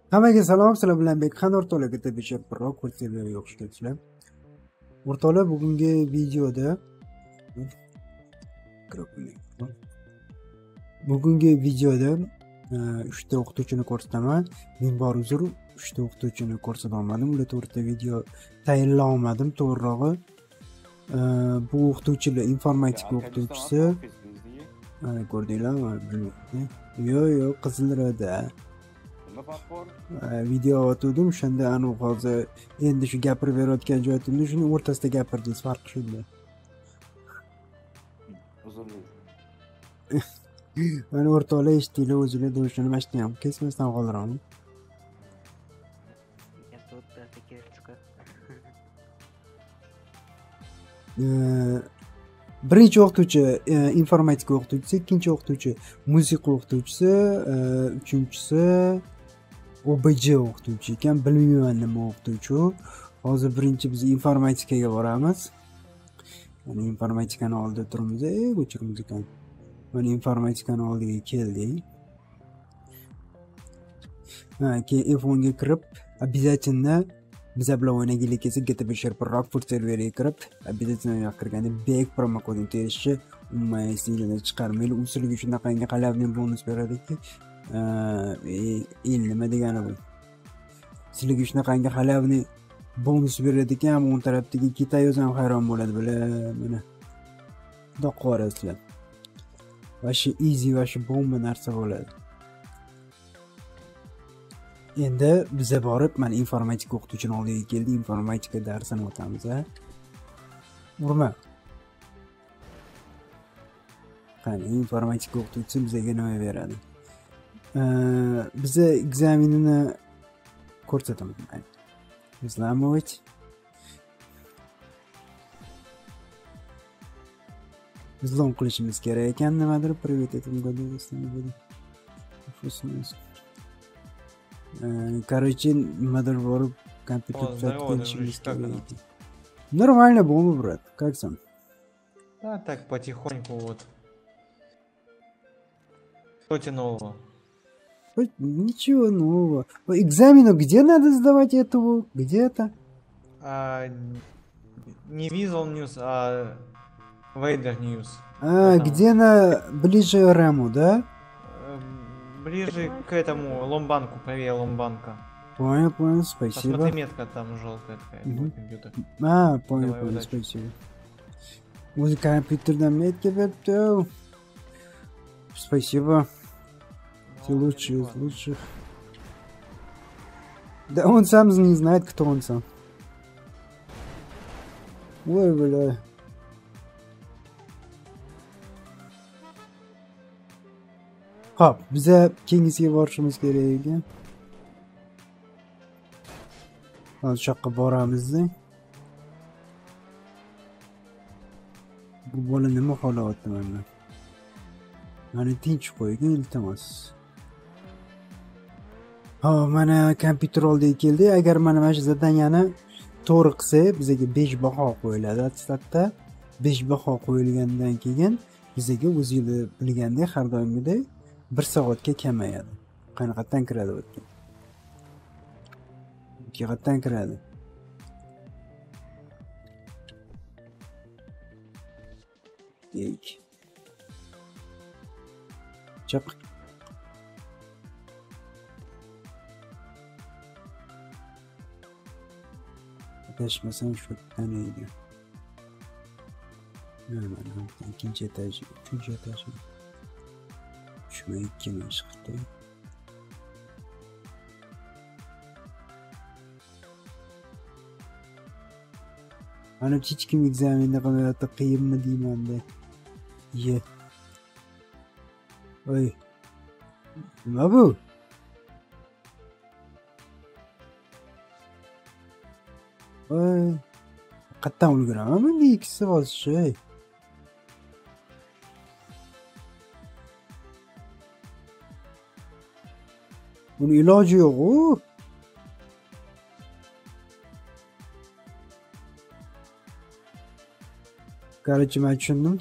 Hammaga salom, sizlar bilan Bekxan o'rtoqlarga tabishab birroq ko'rsatib yo'qishga o'rtoqlar bugungi videoda uchta o'qituvchini ko'rsataman. Men bor uzr, uchta o'qituvchini ko'rsata olmadim. Ular to'g'risida video tayyorlay olmadim. To'g'rirog'i bu o'qituvchilar informatika o'qituvchisi. Ko'rdinglarmi? Yo'q, Qizilroda. Video atuvdim, o'shanda hozir endi shu gapirib berayotgan joyimda shuni o'rtasida gapirdingiz, farqi shunda. Mana o'rtoqlar eshitdinglar, o'zinglar do'shini mashina ham kesmasdan qoldiraman. Birinchi o'qituvchi informatika o'qituvchisi, ikkinchi o'qituvchi musiqa o'qituvchisi, uchinchisi OBJ o'qituvchi ekan. Bilmayman nima o'qituvchi u. Hozir birinchi biz informatikaga boramiz. Mana informatikani oldida turibmiz. O'chiramiz ekan. Mana informatikani oldiga keldik. Keyin F1 ga kirib, обязательно biza bilan o'ynagilik kelsa GTB Sherprock Food serveriga kirib, обязательно kirganda bek promo kodini terishchi, umuman esingizdan chiqarmaylik. U sizlarga shunaqangi qalabli bonus beradiki, nima degani bu? Sizlarga shunaqangi qalabli bonus beradiki, ham o'ng tarafdagi Kitayoz ham hayron bo'ladi, mana. Doq qo'rasizlar. Vashi easy, vashi bomba narsa bo'ladi. Endi biza borib, mana informatika o'qituvchining oldiga keldik, informatika darsini o'tamiz, Urma. Qani, informatika o'qituvchisi bizga nima beradi? Biza ekzaminini ko'rsataman. Islamovich. Bizlon qilishimiz kerak ekan, nimadir prioritetim bo'ladi. Короче, nimadir borib kompyuter tuzatishimiz kerak. Нормально было, брат. Как сам? Да, так потихоньку вот. Что тебе нового? Ничего нового. Экзамену где надо сдавать этого? Где это? Не Visual News, а Vader News. Где ближе к Раму, да? Ближе к этому ломбанку, правее ломбанка. Понял, спасибо. Посмотри, метка там желтая такая, компьютер. Понял, спасибо. O'zi kompyuterdan metga beribdi. Спасибо. Ты лучше. Да он сам не знает, кто он сам. Ой, бля. Hop, bize keyingiga borishimiz kerak ekan. Hozir shu yoqqa boramiz. Bu bola nima holatda mana? Mani tinch qo'ygin, iltimos. Mana kompyuter oldiga keldi. Agar mana shu zadaniyani to'g'ri qilsak, bizga 5 baho qo'yiladi. Atstatda 5 baho qo'yilgandan keyin bizga o'zingiz bilgandek har doimgidek 1 soatga kamayadi. Qanaqadan kiradi o'tgan? Qanaqadan kiradi? Deyk. Chiq. Adashmasam shu tanaydi. Mana ikkinchi etaj, uchinchi etaj. Shuna ikkini chiqdi. Ana hech kim ekzaminda qilyapti, qiyinmi deyman-da. Ye. Voy. Nima bu? Voy. Qattan ulguramanmi bu ikkisi bosishi? Bunun ilacı yok. Karıcığım açındım.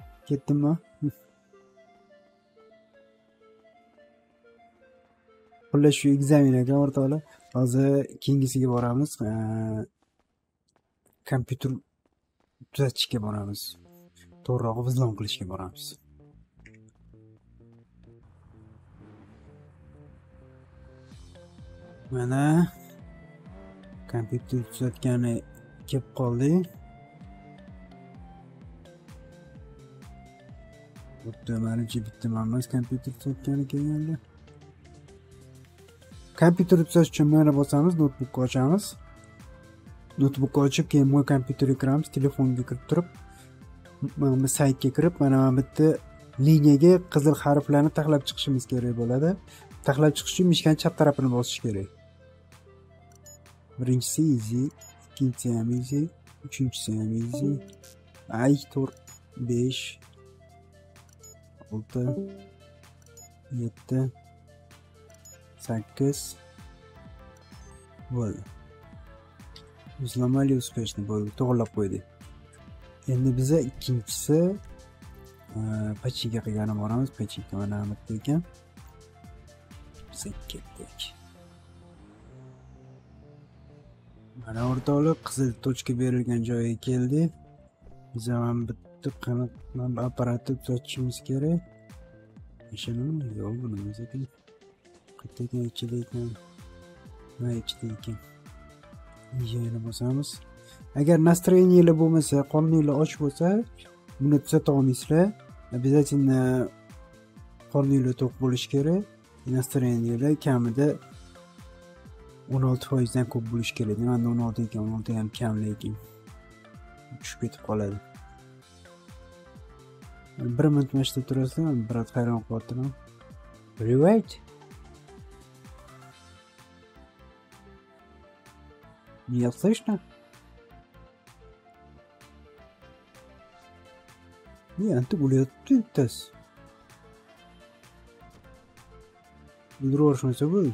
Gittim mi? xullas shu ekzamen ekan o'rtoqlar. Hozir keyingisiga boramiz. Kompyuter tuzatishga boramiz. To'g'rirog'i vizlon qilishga boramiz. Mana kompyuter tuzatgani kelib qoldi. Bitta menimcha bitta emas kompyuter tuzatgani kelganda. Kompyuter tuzatish uchun mana bosamiz, notebookni ochamiz. Notebookni ochib, keyin mo'y kompyuterga kiramiz, telefonga kirib turib, mana bu saytga kirib, mana bu bitta liniyaga qizil harflarni taxlab chiqishimiz kerak bo'ladi. Taxlab chiqish uchun mishkani chap tarafini bosish kerak. Birinchisi easy, ikkinchisi ham easy, uchinchisi ham easy. 4 5 6 7 8 bo'ldi. Izlamali uspешно bo'ldi, to'g'rilab qo'ydik. Endi biza ikkinchisi pachiga qilganib boramiz. Pachiga mana bitta ekan. Biz ketdik. Mana o'rtoqlar qizil tochka berilgan joyga keldik. Biz ham bitta qanotdan apparatni tuzatishimiz kerak. Ishonammi? Yo'q, buni o'zi ekan. Qayerda ichida ekan? Va ichida ekan. Yana bosamiz. Agar настроениyalar bo'lmasa, qorninglar och bo'lsa, buni tuzata olmaysizlar. Обязательно qorninglar to'q bo'lishi kerak. Настроениyalar kamida 16% dan ko'p bo'lishi kerak. Menda 16 ekan, 16 ham kam lekin tushib ketib qoladi. 1 minut mashta turasizlar, biroz hayron qolyapman. Привет. Меня слышно? Нет, ты гуляешь, ты тес. Дрожь на собой.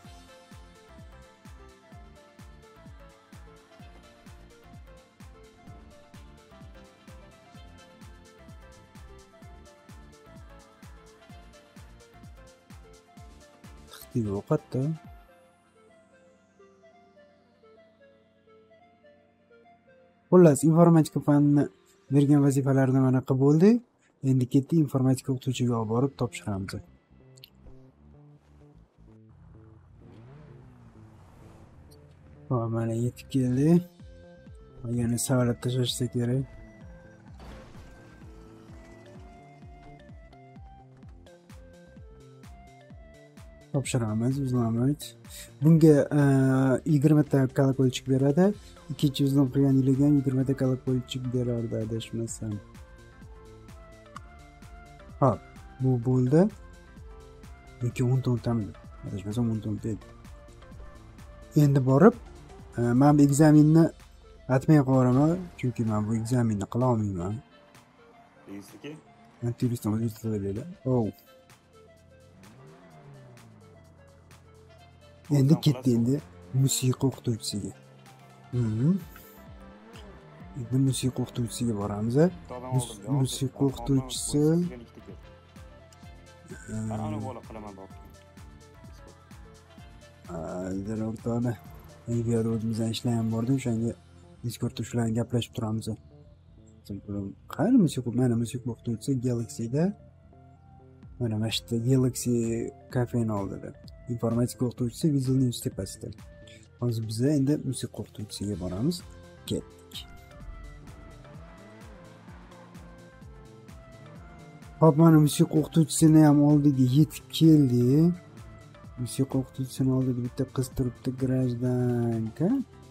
Ты вaqtda xullas informatika fanini bergan vazifalarni mana qilib bo'ldik. Endi ketdik informatika o'qituvchiga olib borib topshiramiz. Mana yetib keldik. Yana savollar tashlashsa kerak. Topshiramiz, uzlamaydi. Bunga 20 ta kolokольчик beradi. Ikkinchi uzlam qilganingizga ham 20 ta kolokольчик berardi, adashmasam. Hop, bu bo'ldi. Yoki 10 ta o'tamiz. Adashmasam 10 ta o'tadi. Endi borib, men bu ekzamenni atmay qo'yaman, chunki men bu ekzamenni qila olmayman. Neyse Men turistdan o'zim tillaydi. Oh. Endi ketdi endi musiqa o'qituvchisiga. Endi musiqa o'qituvchisiga boramiz. Musiqa o'qituvchisi o'rtoqlar, bu yerda o'zimizdan ishlagan bordim, o'shanga Discordda shularni gaplashib turamiz. Qani musiqa, mana musiqa o'qituvchisi Galaxy'da. Mana mashta Galaxy kafeni oldida. Informatika o'qituvchisi Vizilning tepasida. Hozir biz endi musiqa o'qituvchisiga boramiz. Ketdik. Hop, mana musiqa o'qituvchisini ham oldiga yetib keldi. Musiqa o'qituvchisini oldida bitta qiz turibdi, grajdanka.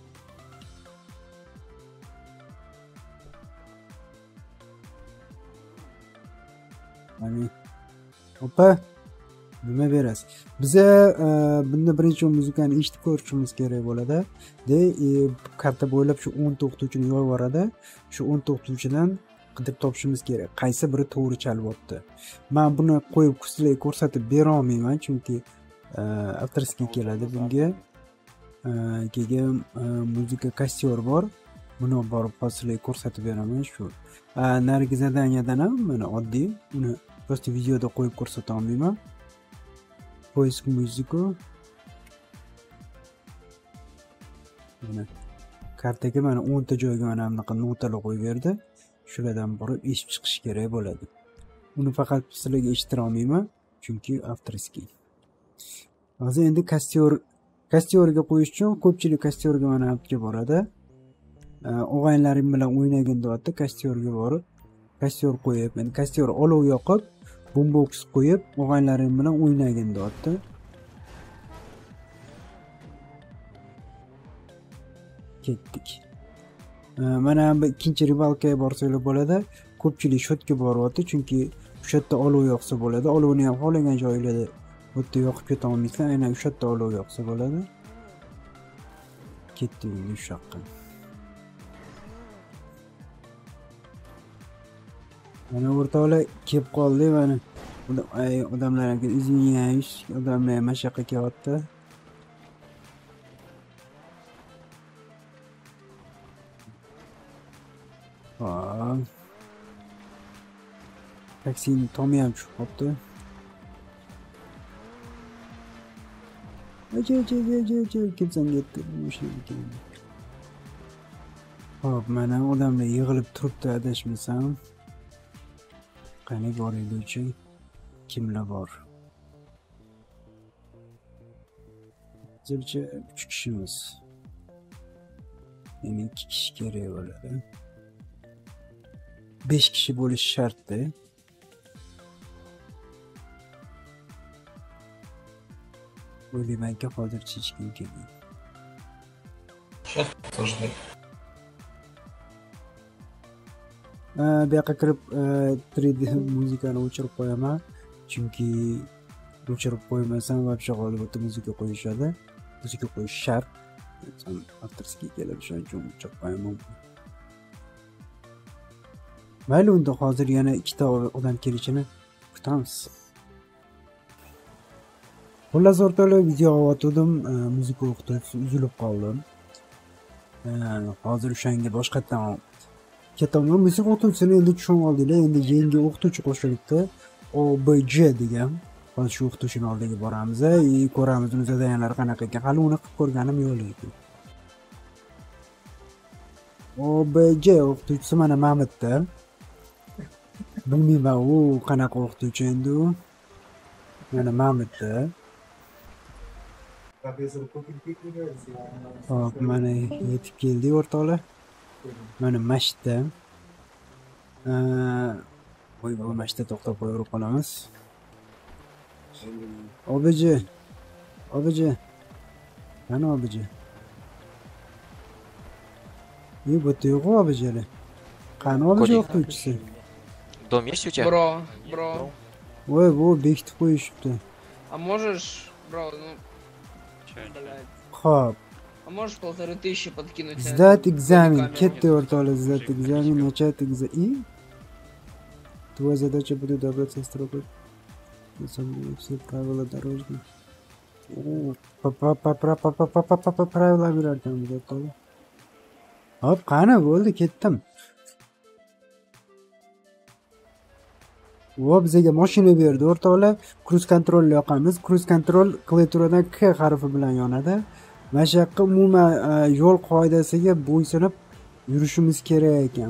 Mana opa, nima berasiz? Biza bunda birinchi muzikani eshitib ko'rishimiz kerak bo'ladi. Karta bo'ylab shu 10 ta o'qituvchini yo'l boradi. Shu 10 ta o'qituvchidan qidirib topishimiz kerak. Qaysi biri to'g'ri chalyapti. Men buni qo'yib sizlarga ko'rsatib bera olmayman, chunki avtorskiy keladi bunga. Keyin muzika kastyor bor. Buni borib sizlarga ko'rsatib beraman shu. Narigi zadaniyadan ham mana oddiy, uni просто videoda qo'yib ko'rsata olmayman. Poisk musiku, mana kartaga mana 10 ta joyga mana bunaqa notalar qo'yib berdi. Shulardan borib eshib chiqish kerak bo'ladi. Uni faqat sizlarga eshittira olmayman, chunki avtorskiy. Hozir endi kostyerga qo'yish uchun ko'pchilik kostyerga mana olib boradi. O'g'aylaring bilan o'ynagin deyapti, kostyerga borib, kostyor qo'yib, endi kostyor olov yoqib, boombox qo'yib, o'g'aylaring bilan o'ynagin deyapti. Ketdik. Mana bu ikkinchi ribalkaga borsanglar bo'ladi. Ko'pchilik shotga boryapti, chunki o'sha yerda olov yoqsa bo'ladi. Olovni ham xohlagan joylarda o'tda yoqib keta olmaysan, aynan o'sha yerda olov yoqsa bo'ladi. Ketdik endi shu yoqqa. Mana o'rtoqlar kelib qoldi mana. Odamlarga izniyash, odamlar mashaqqa kelyapti. Taksini tomi ham chiqib qoldi. Kimsan ketdi. Hop, mana odamlar yig'ilib turibdi, adashmasam. Qani boraylikchi, kimlar bor? Hozircha 3 kishimiz. Yana 2 kishi kerak bo'ladi. 5 kishi bo'lish shartda. O'ylaymanki hozircha hech kim kelmaydi. Сейчас подожди. Bu yoqqa kirib 3D muzikani o'chirib qo'yaman, chunki o'chirib qo'ymasam вообще qolib o'tib muzika qo'yishadi. Muzika qo'yish shart. Avtorskiy kelib shuning uchun o'chirib qo'yaman. Mayli, unda hozir yana 2 ta odam kelishini kutamiz. Xullas o'rtoqlar, video o'tdim, muzika o'qitib uzilib qoldim. Hozir o'shanga boshqatdan ketaman. Muzika o'qituvchisini endi tushunib oldinglar. Endi yangi o'qituvchi qo'shilibdi. OBJ degan. Hozir shu o'qituvchining oldiga boramiz, ko'ramiz uni zadaniyalari qanaqa ekan. Hali uni qilib ko'rganim yo'q lekin. OBJ o'qituvchisi mana Mamatda. Bilmayman u qanaqa o'qituvchi endi u. Mana Mamatda. Hop, mana yetib keldik o'rtoqlar. Mana mashta. Bu mashta to'xtab qo'yib qolamiz. OBJ. Mana OBJ. Bu yo'q OBJlar. Qani OBJ o'qituvchisi? Дом есть у тебя? Бро. Voy, bu bekitib qo'yishibdi. А можешь, бро, ну, блядь. Xo'p. А можешь 1500 подкинуть? Сдать экзамен. Ketdi o'rtoqlar, сдать экзамен, начать экзамен. Твоя задача будет добраться в строку. Все правила дорожные. Правила berarkan o'rtoqlar. Hop, qani bo'ldi, ketdim. Va bizga mashina berdi o'rtoqlar. Cruise control yoqamiz. Cruise control klaviaturadan K harfi bilan yonadi. Mana shu yoqqa umuman yo'l qoidasiga bo'ysunib yurishimiz kerak ekan.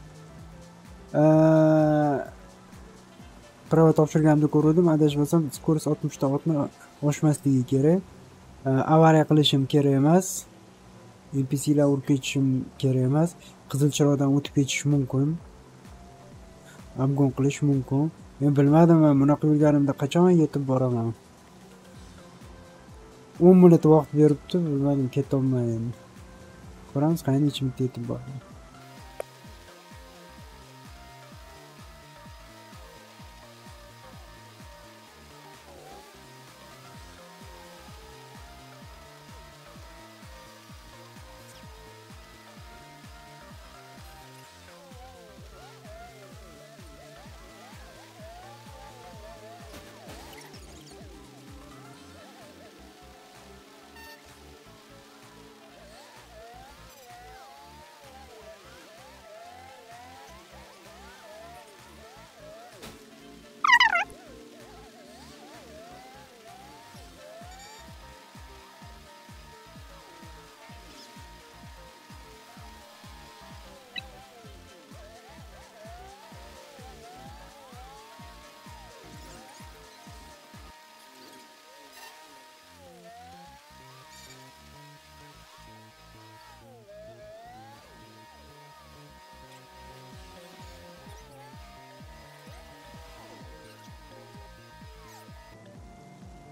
Prava topshirganimda ko'rdim, adashmasam skorost 60 ta oshmasligi kerak. Avariya qilishim kerak emas. NPC'lar urib ketishim kerak emas. Qizil chiroqdan o'tib ketish mumkin. Abgon qilish mumkin. Men bilmadim, bunaqa yurganimda qachon yetib boraman. 10 minut vaqt beribdi, bilmadim, ketolmayman. Ko'ramiz, qani necha minutda yetib boraman.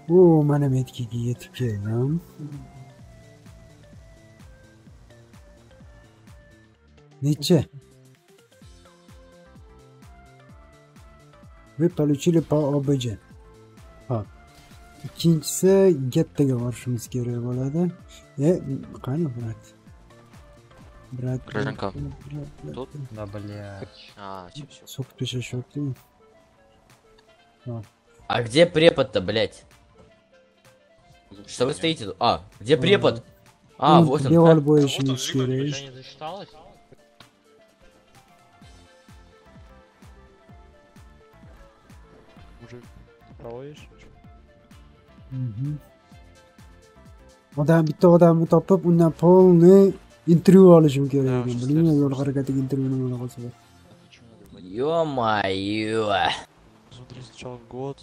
O mana metkiga yetib keldim. Necha? Вы получили по ОБЖ. Hop. Ikkinchisi Gettaga borishimiz kerak bo'ladi. Qani brat? Брат. Гражданка. Тут? Да, блядь. Все. Сколько пишешь, что ты? А где препод-то, блядь? Что вы стоите тут? А, где препод? А, вот он. Девал больше не скируешь. Не зачиталось? Мужик, проводишь? Bitta odamni topib, undan polni intervyu olishim kerak ekan. Bilmayman, yo'l harakatiga intervyu nima qilsa. Ё-моё. Смотри, сначала год.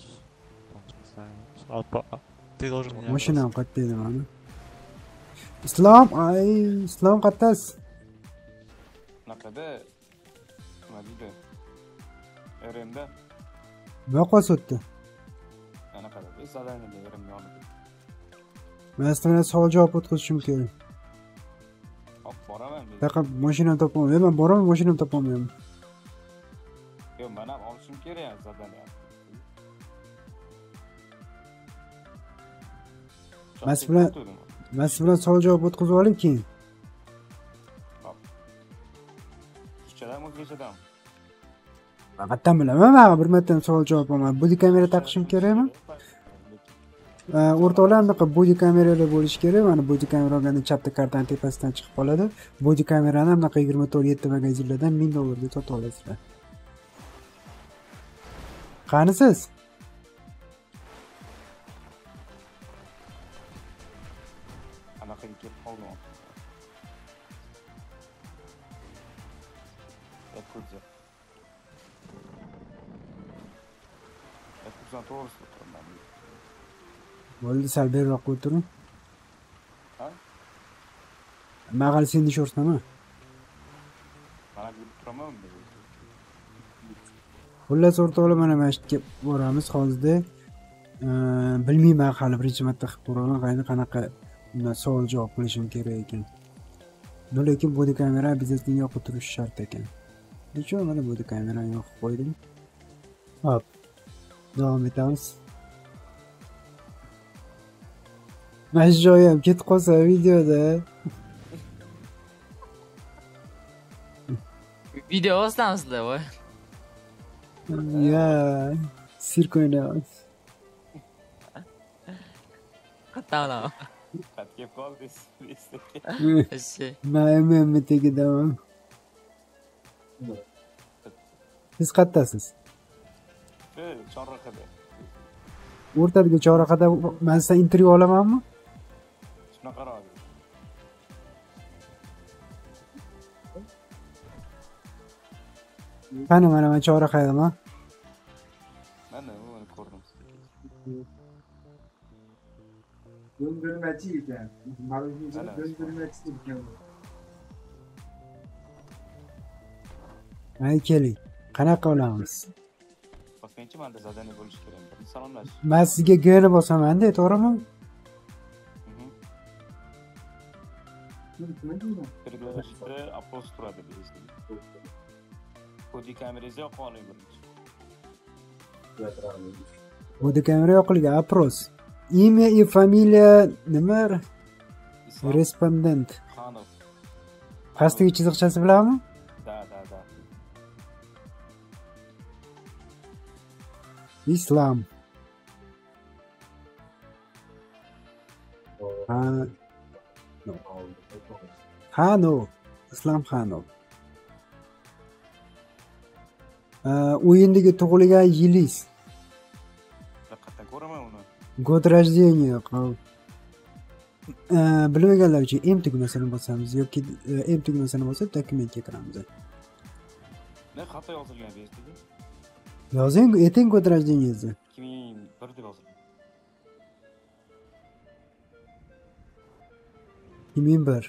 Ты должен меня... Mashinam qayerda edi mana? Islom, Islom qayerdasiz? Naqada? Nima deydi? RMda? Nima qilyapti? Anaqada. Zadaniyada RM yonida. Men sizlarga savol javob o'tkazishim kerak. Hop, boraman. Faqat mashinam topolmayman. Men boraman, mashinam topolmayman. Yo'q, men ham olishim kerak zadaniya. Men siz bilan savol javob o'tkazib oling keyin. Ruschadan o'zbekchadan. Faqatdan bilaman, men bir marta savol javob olaman. Body kamera taqishim kerakmi? O'rtoqlar anaqa body kameralar bo'lishi kerak. Mana body kamera olganda chapta kartani tepasidan chiqib qoladi. Body kamerani ham anaqa 24/7 magazinlardan $1000 ga sotib olasizlar. Qanisiz? Anaqaga kelib qoldim. Yakudza. Yakudzani to'g'risida turaman. Bo'ldi, sal beriroq o'tiring. Ha? Maqal sen dishortami? Mana bu turaman. Xullas o'rtoqlar, mana masjidga boramiz hozirda. Bilmayman, hali birinchi marta qilib ko'raman. Qanaqa savol javob qilishim kerak ekan. Lekin body kamera bizning yoqib turishi shart ekan. Nechun mana body kamerani yoqib qo'ydim. Hop. Davom etamiz. Mana joyim ketib qolsa videoda. Video o'stamizda voy. Ya, sirk o'ynayapmiz. Qatana. Qat kelib qoldingiz. Eshi. Men tegidaman. Siz qayerdasiz? Chorraqada. O'rtadagi chorraqada men sizdan intervyu olamanmi? Shunaqa ro'y. Qani mana chorraqadaman. Mana uni ko'rdim. Döndürmeci ekan. Marujinchi döndürmeci ekan. Ay keling. Qanaqa olamiz? Toshkentchi menda zadaniya bo'lishi kerak. Bir salomlash. Men sizga G ni bosaman-da, to'g'rimi? Belgilashda apos turadi deysiz. Body kamerasi yoqolay birinchi. Body kamera yoqilgan apros. Имя и фамилия nima? Respondent. Xonov. Pastdagi chiziqchasi bilanmi? Da. Islom. Xanov. Islom Xanov. O'yindagi tug'ilgan yilingiz. Qayerdan ko'raman uni? Год рождения. Bilmaganlar uchun M tugmasini bosamiz yoki M tugmasini bosib dokumentga kiramiz. Ne xato yozilgan bezdiga? Yozing, ayting gод rождениеңizni. 2001 deb yozilgan. 2001.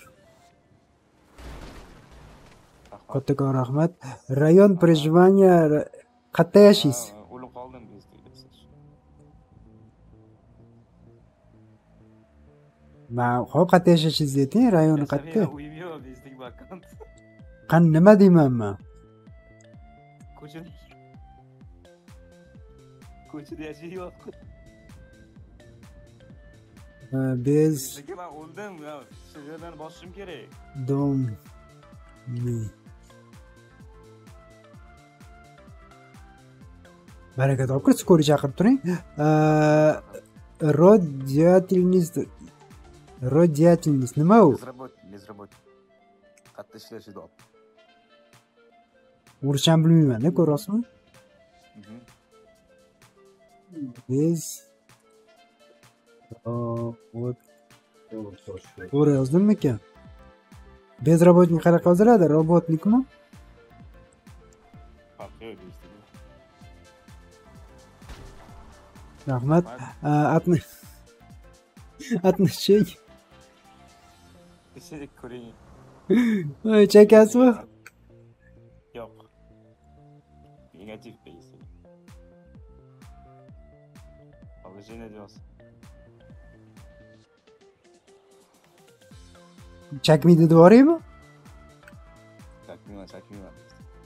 Kattakon rahmat. Rayon проживания qayerda yashaysiz? O'lib qoldim bezdiga. man hop qayerda yashashingizni ayting, rayoni qayerda? Uyim yo'q, bizning vakant. Qani nima deyman man? Ko'chada. Ko'chada yashayapman. Biz Lekin men o'ldim, shu yerdan bosishim kerak. dom baraka topib skori chaqirib turing. Rodiatilniz nima u? Безработный. Qayerda ishlashida ol. O'rishan bilmayman-da, ko'rasizmi? Biz вот to'g'ri yozdimmikan? Bezrabotnik qanaqa yoziladi? Robotnikmi? Farqi yo'q deysiz. Rahmat. Atnashing. Ishini ko'ring. Chekasizmi? Yo'q. Negativ deysiz. Положение diyorsun. Chakmiydi devoraymi? Chakmayman.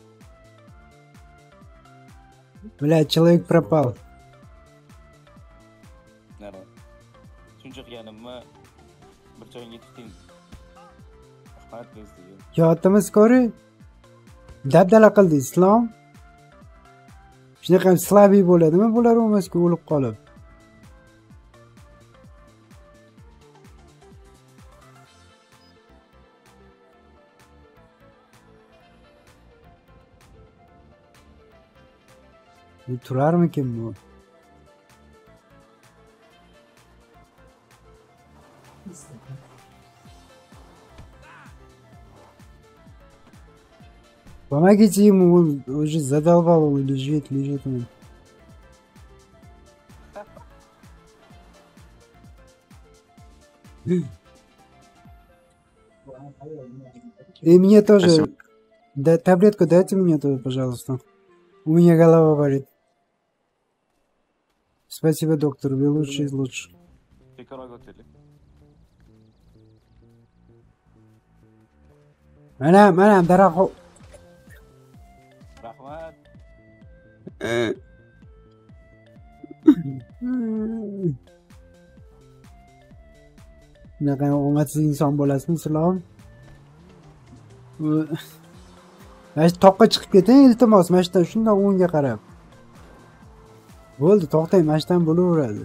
Блядь, человек пропал. Nima? Shuncha qilganimni bir joyga yetib keling. Rahmat deysiz. Yotimiz ko'ri. Dabdala qildi islom. Shunaqa slaviy bo'ladimi bular o'masga o'lib qolib? Bu turarmikin bu? Помогите ему, он уже задолбал, он лежит он. И мне тоже. Да, таблетку дайте мне тоже, пожалуйста. У меня голова болит. Спасибо, доктор, вы лучший из лучших. Mana daraxt. Rahmat. Bunaqa omadsiz inson bo'lasizmi, Islom? Mana shu toqqa chiqib keting, iltimos, mana shundan shundoq o'ngga qarab. Bo'ldi, to'xtang, mana shundan bo'laveradi.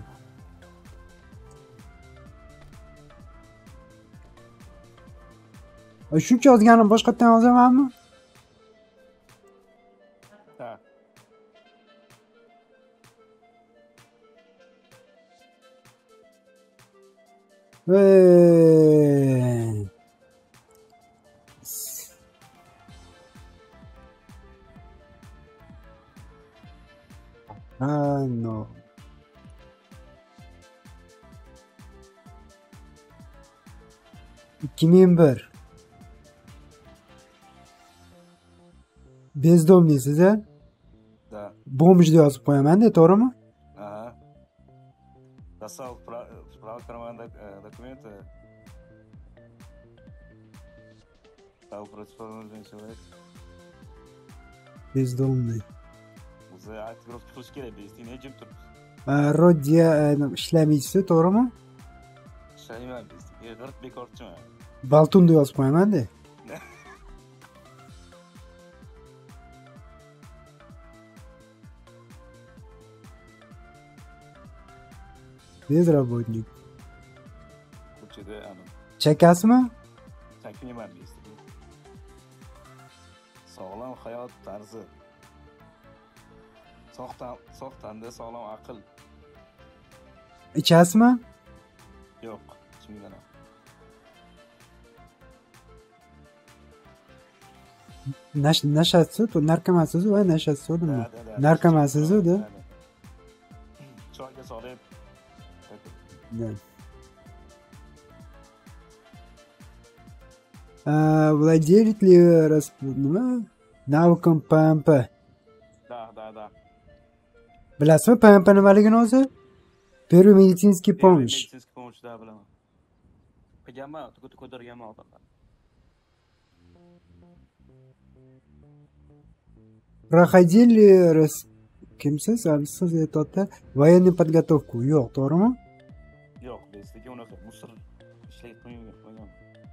Shuncha yozganim boshqatdan yozamanmi? Ha. No. Kimin bir? Bezdomlisiz a? Da. Bomj deb yozib qo'yaman-da, to'g'rimi? Aha. Достал справа кармана документы. Стал противоположный человек. Bezdomli. O'zi aktirovka qilish kerak deysiz, ne jim turibsiz? Rodiya ishlamaysiz, to'g'rimi? Ishlayman deysiz. G'irt bekorchiman. Baltun deb yozib qo'yaman-da. Bezrabotnik. Ko'chada Chakasizmi? chakmayman deysiz. Sog'lom hayot tarzi. Sog' tanda sog'lom aql. Ichasizmi? Yo'q, ichmayman. Nashasiz, narkomansiz va nashasiz nima? Narkomansiz da. Choyga solib. Владелец ли нima? Naukam PMP. Da. Bilasizmi PMP nimaligini o'zi? Первый медицинский помощь. Медицинский помощь da bilaman. qilganman, ko'targanman otaqa. Проходили kimsiz? Siz aytayotda военный подготовку yo'q, to'g'rimi? Yo'q, bizga unaqa musir ishlayib qo'ygan.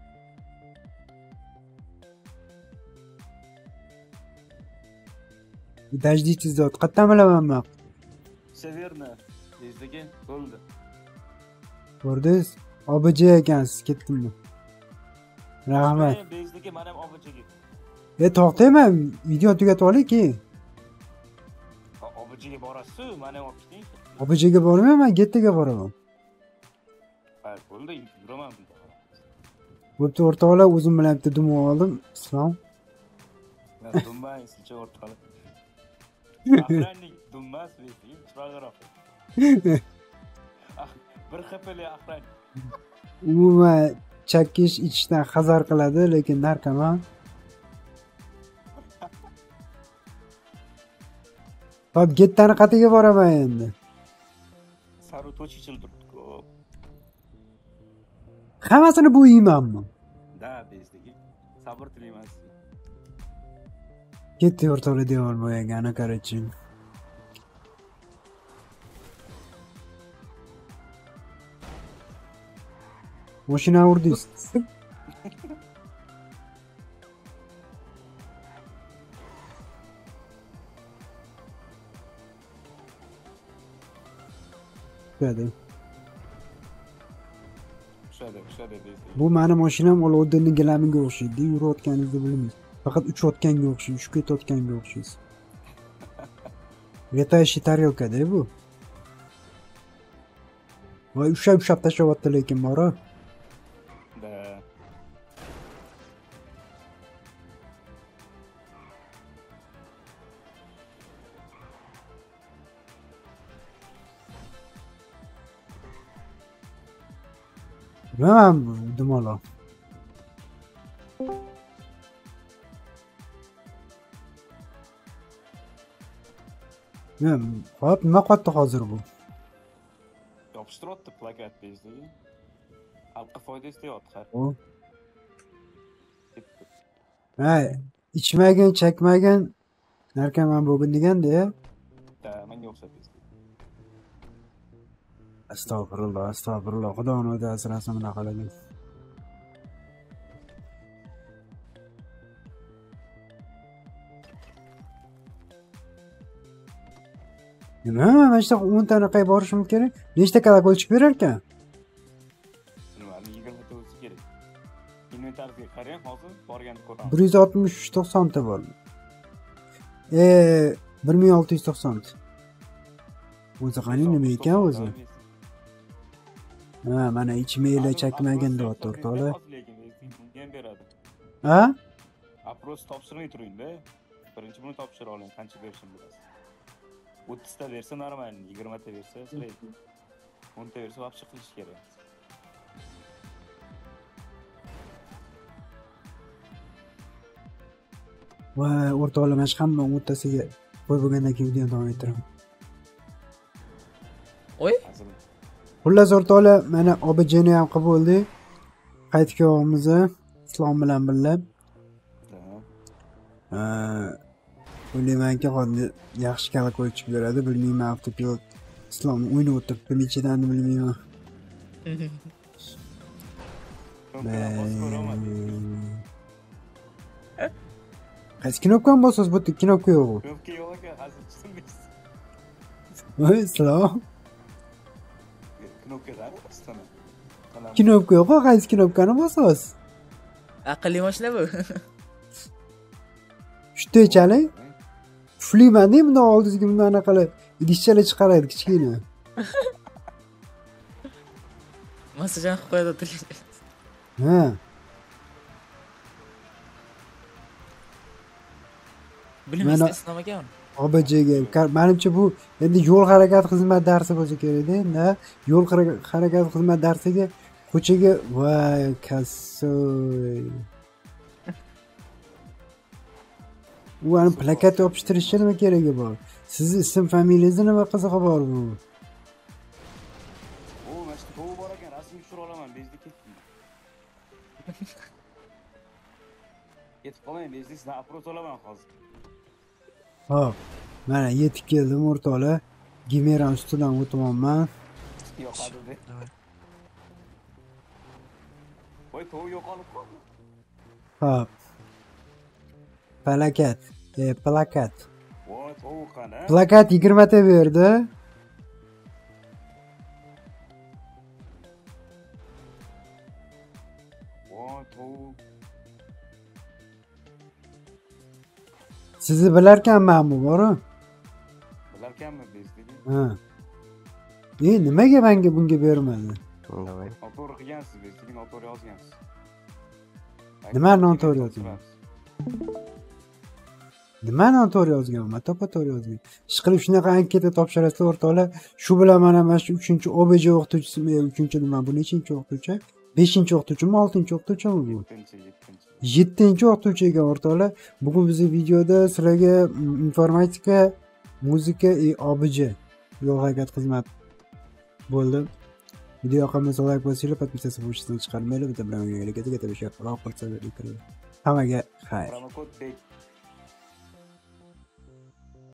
Подождите, zot, qayerdan bilaman men? Severna, bizga bo'ldi. Ko'rdingiz? OBJ ekansiz, ketdimmi? Rahmat. Bizga men ham OBJga. To'xtayman, video tugatib olayki. OBJga borasiz, men ham olib keting. OBJga bormayman, GTga boraman. Ha, bo'ldi, yuraman. Bo'pti, o'rtoqlar, o'zim bilan bitta dum oldim. Islom. Men dumman, sizcha o'rtoqlar. Aqranning dummas besi, chiroqroq. Bir xapali aqran. Umuman chakish ichishdan hazar qiladi, lekin narkoman. Hop, gettani qatiga boraman endi. Saru to'chichil turibdi-ku. Hammasini bu yeymanmi? Da, bezdagi. Sabr tilayman sizga. Ketdi o'rtoqlar devormayagani qarachin. Mashina urdingiz. Tushadi. Tushadi bezdagi. Bu mani mashinam Oloddinning gilamiga o'xshaydi. Yurayotganingizni bilmaysiz. Faqat uchayotganga o'xshaydi, uchib ketayotganga o'xshaysiz. Letaющий tarelka-da bu. Voy, ushlab tashlayapti lekin mora. Da. Nima dumalo? Hop, nima qilyapti hozir bu? Yopishtiryapti plakat bezdagi. Xalqqa foydasi deyapti har. Ha, ichmagan, chakmagan narkoman bo'lgin deganda. Da, menga o'xshab bezdagi. Astag'firulloh, astag'firulloh. Xudoning o'zi asrasin bunaqalarni. Nima? Mana shu 10 ta qay borishim kerak? Nechta kolokol berar ekan? Nimani 20 ta o'zi kerak. Inventariga qarang, hozir borganda ko'raman. 160-90 ta bor. 1690 ta. O'zi qani nima ekan o'zi? Ha, mana ichmaylar, chakmagan deyapti o'rtoqlar. Ha? Apros topshirmay turing-da. Birinchi buni topshira oling, qancha berishim bilasiz. 30 ta bersa normal, 20 ta bersa silaydi. 10 ta bersa vaqti qilish kerak. Voy, o'rtoqlar, mana shu hamma o'rtasiga qo'yib bo'lgandan keyin videoni davom ettiraman. Oy. Xullas o'rtoqlar, mana OBJni ham qilib bo'ldik. Qaytib kelamiz Islom bilan birga. O'ylaymanki, hozir yaxshi kolokol ichib beradi, bilmayman, avtopilot Islom o'ynab o'tiribdi, nechidan bilmayman. Qaysi knopkani bosasiz? Bu knopka yo'q. Knopka yo'q ekan, hozir tushunmaysiz. Voy, Islom. Knopka da, istana. Knopka yo'q, qaysi knopkani bosasiz? Aqlli mashina bu. Shunday chaling. Tufliman-da, bundan oldingizga bundan qilib idishchalar chiqaradi kichkina. Masajan qilib qo'yadi o'tirgan. Ha. Bilmaysiz sinamagan. OBJga menimcha bu endi yo'l harakati xizmat darsi bo'lsa kerak-da. Endi yo'l harakati xizmat darsiga ko'chaga voy kassoy. U ani plakat yopishtirishga nima keragi bor? Sizni ism familiyangizni nima qizig'i bor bu? O, mana shu bor ekan, rasmga tushira olaman, bezdi ketdim. Yetib qolmang, bezdi sizdan apros olaman hozir. Hop. Mana yetib keldim o'rtoqlar. Gimeran ustidan o'tyapman. Yo'qoldi de. Давай. Voy, to'g'ri yo'qolib qoldi. Hop. Plakat. Plakat. Voy, to'g'ri qani. Plakat 20 ta berdi. Voy, to'g'ri. Sizni bilarkanman bu bor-ku. Bilarkanmi bezdi? Ha. Nimaga menga bunga bermadi? Давай. Noto'g'ri qilgansiz, bezdi, noto'g'ri yozgansiz. Nima noto'g'ri yozgan? Nima noto'g'ri yozganman? To'g'ri yozgan. Ishqilib shunaqa anketa topshirasizlar o'rtoqlar. Shu bilan mana 3-chi OBJ o'qituvchisi, 3-chi nima bu nechinchi o'qituvchi? 5-chi o'qituvchimi, 6-chi o'qituvchimi bu? 7-chi o'qituvchi ekan o'rtoqlar. Bugun bizning videoda sizlarga informatika, muzika va OBJ yo'l harakati xizmat bo'ldi. Video yoqamasa like bosinglar, podpisatsiya bo'lishni chiqarmaylar. Bitta bilan videoga ketaverishga. Hammaga xayr. Promokod